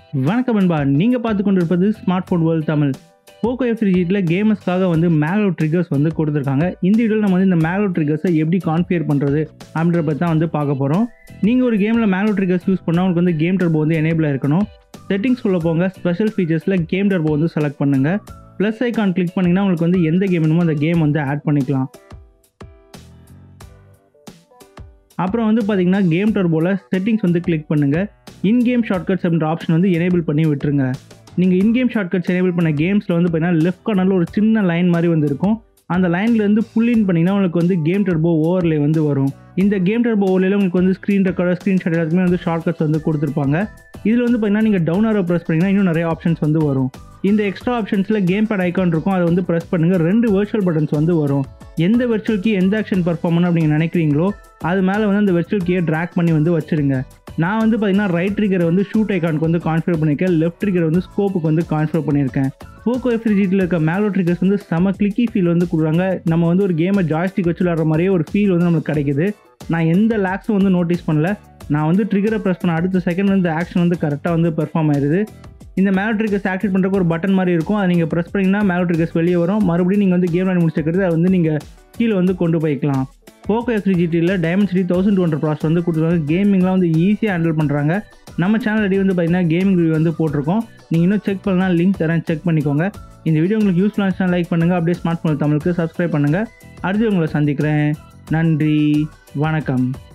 வணக்கம் நண்பா, நீங்கள் பார்த்து கொண்டிருப்பது smart phone world Tamil. Poco F3 கேமர்ஸ்க்காக வந்து மேக்ரோ ட்ரிகர்ஸ் வந்து கொடுத்துருக்காங்க. இந்த வீடியோவில் நம்ம வந்து இந்த மேக்ரோ ட்ரிகர்ஸை எப்படி கான்ஃபிகர் பண்ணுறது அப்படின்ற பற்றி தான் வந்து பார்க்க போகிறோம். நீங்கள் ஒரு கேமில் மேக்ரோ ட்ரிகர்ஸ் யூஸ் பண்ணால் உங்களுக்கு வந்து கேம் டர்போ வந்து எனேபிளாக இருக்கணும். செட்டிங்ஸ் உள்ள போங்க, ஸ்பெஷல் ஃபீச்சர்ஸில் கேம் டர்போ வந்து செலக்ட் பண்ணுங்கள். ப்ளஸ் ஐக்கான் கிளிக் பண்ணிங்கன்னா உங்களுக்கு வந்து எந்த கேம் வேணுமோ அந்த கேம் வந்து ஆட் பண்ணிக்கலாம். அப்புறம் வந்து பார்த்தீங்கன்னா கேம் டர்போவில் செட்டிங்ஸ் வந்து கிளிக் பண்ணுங்கள். இன்கேம் ஷார்ட்கட்ஸ் அப்படின்ற ஆப்ஷன் வந்து எனேபிள் பண்ணி விட்டுருங்க. நீங்கள் இன்கேம் ஷார்ட்கட்ஸ் எனேபிள் பண்ண கேம்ஸில் வந்து பார்த்தீங்கன்னா லெஃப்ட் கார்னரில் ஒரு சின்ன லைன் மாதிரி வந்து இருக்கும். அந்த லைன்லேருந்து புல்லின் பண்ணிங்கன்னா உங்களுக்கு வந்து கேம் டர்போ ஓவர்லே வந்து வரும். இந்த கேம் டர்போ ஓவர்லேயில் உங்களுக்கு வந்து ஸ்க்ரீன் ரெக்கார்டர், ஸ்க்ரீன்ஷாட் எல்லாத்துக்குமே வந்து ஷார்ட்கட்ஸ் வந்து கொடுத்துருப்பாங்க. இதில் வந்து பார்த்தீங்கன்னா நீங்கள் டவுன் ஆரோ ப்ரெஸ் பண்ணிங்கன்னா இன்னும் நிறைய ஆப்ஷன்ஸ் வந்து வரும். இந்த எக்ஸ்ட்ரா ஆப்ஷன்ஸில் கேம் பேட் ஐக்கான் இருக்கும், அதை வந்து ப்ரெஸ் பண்ணுங்கள். 2 வெர்ச்சுவல் பட்டன்ஸ் வந்து வரும். எந்த வெர்ச்சுவல் கீ எந்த ஆக்ஷன் பர்ஃபார்ம் பண்ணணும் அப்படின்னு நினைக்கிறீங்களோ அது மேலே வந்து அந்த வெர்ச்சுவல் கீயை ட்ராக் பண்ணி வந்து வச்சுருங்க. நான் வந்து பார்த்தீங்கன்னா ரைட் ட்ரிகரை வந்து ஷூட் ஐக்கானுக்கு வந்து கான்ஃபிகர் பண்ணியிருக்கேன், லெஃப்ட் ட்ரிகரை வந்து ஸ்கோப்புக்கு வந்து கான்ஃபிகர் பண்ணியிருக்கேன். போக்கோ F3 இருக்க மேக்ரோ ட்ரிகர்ஸ் வந்து செம கிளிக்கி ஃபீல் வந்து கொடுக்குறாங்க. நம்ம வந்து ஒரு கேமை ஜாய்ஸ்டிக் வச்சு விளாட்ற மாதிரியே ஒரு ஃபீல் வந்து நம்மளுக்கு கிடைக்குது. நான் எந்த லேக்ஸும் வந்து நோட்டீஸ் பண்ணல. நான் வந்து ட்ரிகரை ப்ரெஸ் பண்ண அடுத்த செகண்ட் வந்து ஆக்ஷன் வந்து கரெக்டாக வந்து பெர்ஃபார்ம் ஆயிடுது. இந்த மேக்ரோ ட்ரிகர்ஸ் ஆக்டிவேட் பண்ணுறதுக்கு ஒரு பட்டன் மாதிரி இருக்கும், அதை நீங்கள் ப்ரெஸ் பண்ணிங்கன்னா மேக்ரோ ட்ரிகர்ஸ் வெளியே வரும். மறுபடியும் நீங்கள் வந்து கேம் விளையாடி முடிச்சிருக்கிறது அதை வந்து நீங்கள் கீழே வந்து கொண்டு போய்க்கலாம். போக்கோ F3 டைமென்சிட்டி 1200 ப்ராசஸ் வந்து கொடுத்துருக்காங்க. கேமிங்லாம் வந்து ஈஸியாக ஹேண்டில் பண்ணுறாங்க. நம்ம சேனல் ரெடி வந்து பார்த்தீங்கன்னா கேமிங் ரிவ்யூ வந்து போட்டிருக்கோம். நீங்கள் இன்னும் செக் பண்ணலாம், லிங்க் தரேன், செக் பண்ணிக்கோங்க. இந்த வீடியோ உங்களுக்கு யூஸ்ஃபுல்லாக இருந்துச்சுன்னா லைக் பண்ணுங்கள், அப்படியே ஸ்மார்ட் ஃபோன் தமிழுக்கு சப்ஸ்கிரைப் பண்ணுங்கள். அடுத்து உங்களை சந்திக்கிறேன். நன்றி, வணக்கம்.